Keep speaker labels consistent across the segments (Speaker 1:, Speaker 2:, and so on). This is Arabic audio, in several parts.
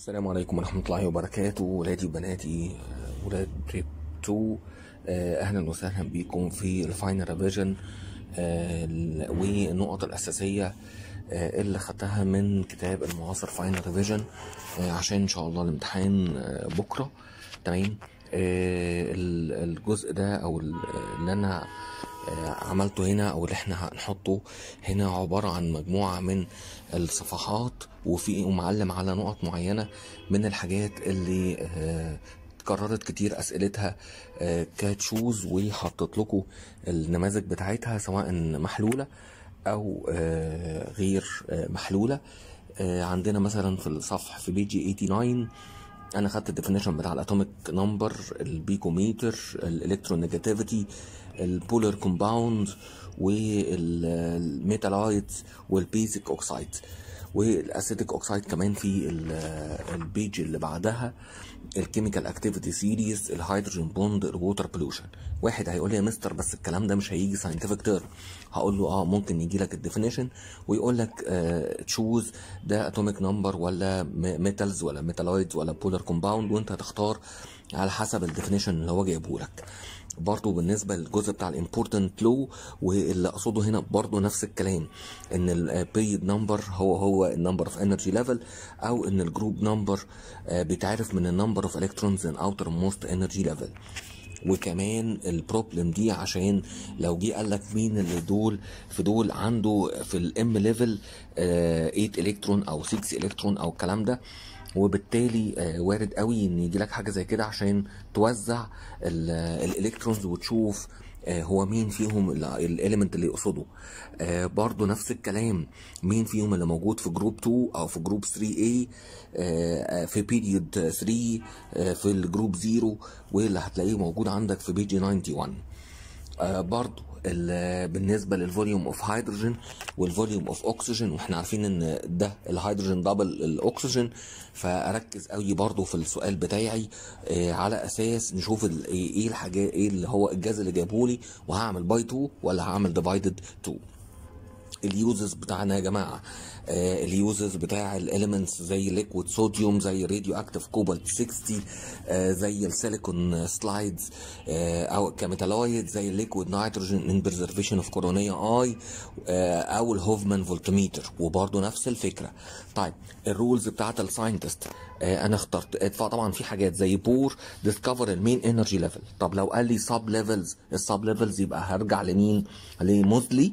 Speaker 1: السلام عليكم ورحمة الله وبركاته، ولادي وبناتي ولاد بريب 2. أهلا وسهلا بكم في الفاينل ريفيجن والنقط الأساسية اللي خدتها من كتاب المعاصر فاينل ريفيجن عشان إن شاء الله الامتحان بكرة. تمام. الجزء ده أو اللي أنا عملته هنا او اللي احنا هنحطه هنا عبارة عن مجموعة من الصفحات ومعلم على نقط معينة من الحاجات اللي اتكررت كتير اسئلتها كتشوز، وحطت لكم النماذج بتاعتها سواء محلولة او غير محلولة. عندنا مثلا في الصفحة في بيجي 89 انا خدت الديفينيشن بتاع الاتوميك نمبر، البيكوميتر، الالكترونيجاتيفيتي، البولر كومباوند، والميتالايتس، والبيزك اوكسايد، والاسيتيك اوكسايد كمان في البيج اللي بعدها، الكيميكال اكتيفيتي سيريز، الهيدروجين بوند، الووتر بولوشن. واحد هيقول لي يا مستر بس الكلام ده مش هيجي ساينتفك تيرم. هقول له ممكن يجي لك الديفينيشن ويقول لك تشوز ده اتوميك نمبر ولا ميتالز ولا ميتالايدز ولا بولر كومباوند، وانت هتختار على حسب الديفينيشن اللي هو جايبه لك. برضو بالنسبه للجزء بتاع الامبورتنت لو، واللي اقصده هنا برضو نفس الكلام، ان البيريد نمبر هو النمبر اوف انرجي ليفل، او ان الجروب نمبر بيتعرف من النمبر اوف الكترونز ان اوتر موست انرجي ليفل. وكمان البروبلم دي عشان لو جه قال لك مين اللي دول عنده في الام ليفل 8 الكترون او 6 الكترون او الكلام ده، وبالتالي وارد قوي ان يجي لك حاجه زي كده عشان توزع الالكترونز وتشوف هو مين فيهم الاليمنت اللي يقصده. برضو نفس الكلام، مين فيهم اللي موجود في جروب 2 او في جروب 3A، في بيريود 3 في الجروب 0، واللي هتلاقيه موجود عندك في بيجي 91. برضو بالنسبة للفوليوم اوف هيدروجين والفوليوم اوف اكسجين، واحنا عارفين ان ده الهيدروجين دبل الاكسجين، فاركز قوي برضو في السؤال بتاعي على اساس نشوف ايه الحاجات، ايه اللي هو الجاز اللي جابهولي، وهعمل باي 2 ولا هعمل ديفايدد 2. اليوزز بتاعنا يا جماعه، اليوزز بتاع الاليمنتس زي ليكويد صوديوم، زي راديو اكتيف كوبالت 60، زي السيليكون سلايدز، او كميتالويد زي الليكويد نيتروجين ان بريزرفيشن اوف كورونيا اي، او الهوفمان فولتميتر، وبرده نفس الفكره. طيب الرولز بتاعت الساينتست، انا اخترت طبعا في حاجات زي بور ديسكفر المين انرجي ليفل. طب لو قال لي سب ليفلز، السب ليفلز يبقى هرجع لمين؟ لموزلي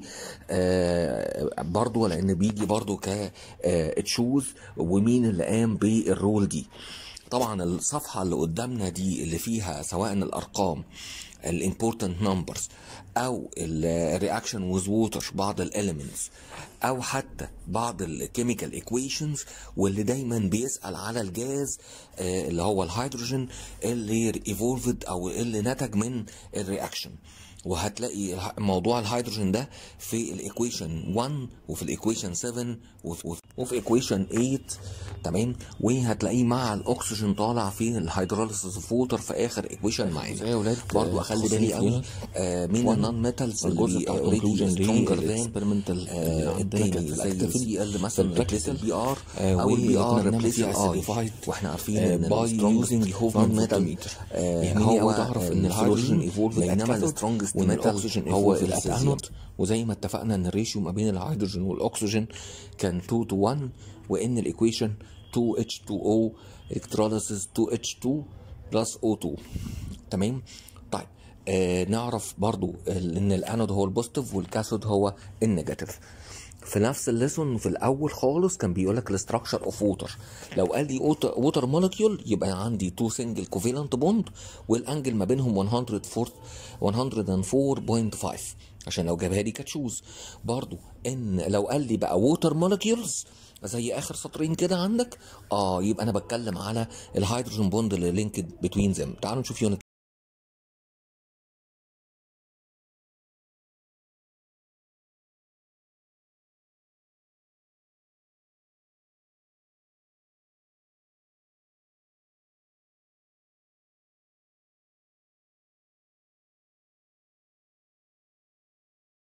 Speaker 1: برضو، لان بيجي برضو كتشوز ومين اللي قام بالرول دي. طبعا الصفحه اللي قدامنا دي اللي فيها سواء الارقام الامبورتنت نمبرز او الرياكشن ويز ووتر بعض الاليمنتس، او حتى بعض الكيميكال ايكويشنز، واللي دايما بيسال على الجاز اللي هو الهيدروجين اللي ايفولفد او اللي نتج من الرياكشن. وهتلاقي موضوع الهيدروجين ده في الايكويشن 1 وفي الايكويشن 7 وفي ايكويشن 8. تمام. وهتلاقيه مع الاكسجين طالع في الهيدروليسيس اوف ووتر في اخر ايكويشن معانا. يا اولاد برضه اخلي بالي قوي مين النون ميتالز اللي اوريدي سترونجر ذان اكسبيرمنتال التاني، زي السي ال مثلا ريبليس البي ار، او البي ار ريبليس الاي. واحنا عارفين ان باي يوزنج هوفمان ميتال هو تعرف ان الهيدروجين ايفولف، بينما السترونجست الاكسجين هو الانود. وزي ما اتفقنا ان الريشيو ما بين الهيدروجين والاكسجين كان 2 to 1، وان الايكويشن 2H2O الكتروليسيس 2H2 بلس O2. تمام. طيب نعرف برضو ان الانود هو البوزيتيف والكاثود هو النيجاتيف. في نفس الليسون في الاول خالص كان بيقول لك الاستراكشر اوف ووتر. لو قال لي ووتر مولكيول يبقى عندي 2 سنجل كوفالنت بوند والانجل ما بينهم 104.5، عشان لو جابها لي كتشوز. برضو ان لو قال لي بقى ووتر مولكيولز زي اخر سطرين كده عندك، يبقى انا بتكلم على الهيدروجين بوند اللي لينكد بتوين زم. تعالوا نشوف يونت